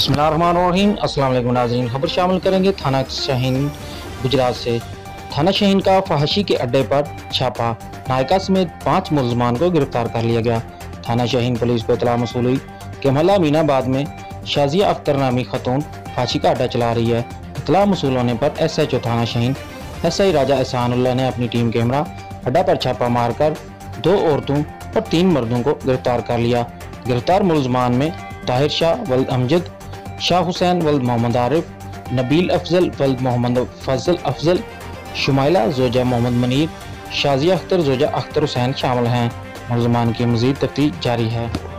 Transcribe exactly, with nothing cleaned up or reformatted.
बिस्मिल्लाहिर्रहमानिर्रहीम। अस्सलाम वालेकुम नाज़रीन, खबर शामिल करेंगे थाना शाहीन गुजरात से। थाना शाहीन का फहशी के अड्डे पर छापा, नायका समेत पाँच मुलजमान को गिरफ्तार कर लिया गया। थाना शाहीन पुलिस को इतला मसूल हुई कि मोहल्ला अमीनाबाद में शाजिया अख्तर नामी खतून फांसी का अड्डा चला रही है। इतला मसूल होने पर एस एच ओ थाना शाहीन एस आई राजा एहसानुल्लाह ने अपनी टीम कैमरा अड्डा पर छापा मारकर दो औरतों और तीन मर्दों को गिरफ्तार कर लिया। गिरफ्तार मुलजमान में ताहिर शाह वल्द अमजद, शाह हुसैन वल्द मोहम्मद आरिफ, नबील अफजल वल्द मोहम्मद फजल अफजल, शुमाइला जोजा मोहम्मद मनीर, शाजिया अख्तर जोजा अख्तर हुसैन शामिल हैं। मुलजमान की मजीद तफ्तीश जारी है।